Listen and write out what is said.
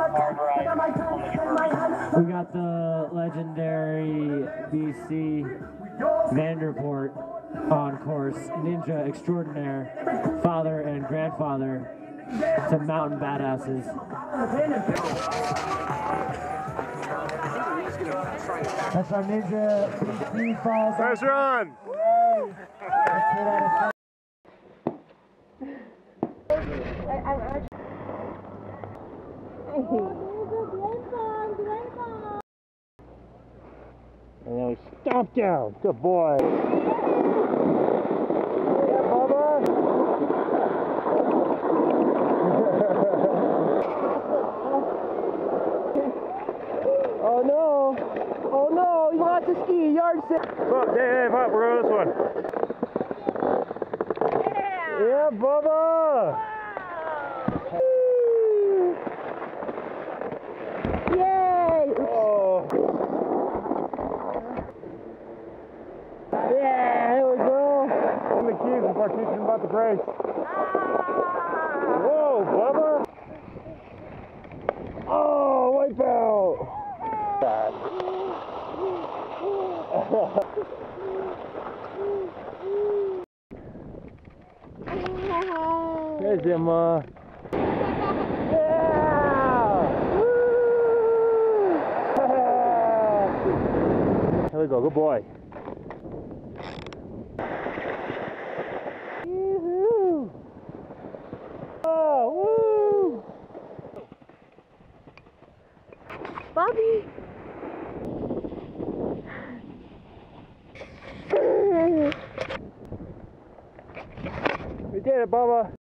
We got the legendary BC Vanderport on course, ninja extraordinaire, father and grandfather to mountain badasses. That's our ninja BC falls. Nice run! And then we stomp down. Good boy. Yeah, Bubba. Oh no. Oh no, he lost his ski. Yard sit. Oh, hey, Pop, we're going this one. Yeah, Bubba. Yay! Oh. Yeah, there we go. On the keys before teaching about the brakes. Whoa, Bubba. Oh, wipe out. There's him, There we go, good boy. Woo-hoo. Oh, woo! Bobbie! We did it, Bubba.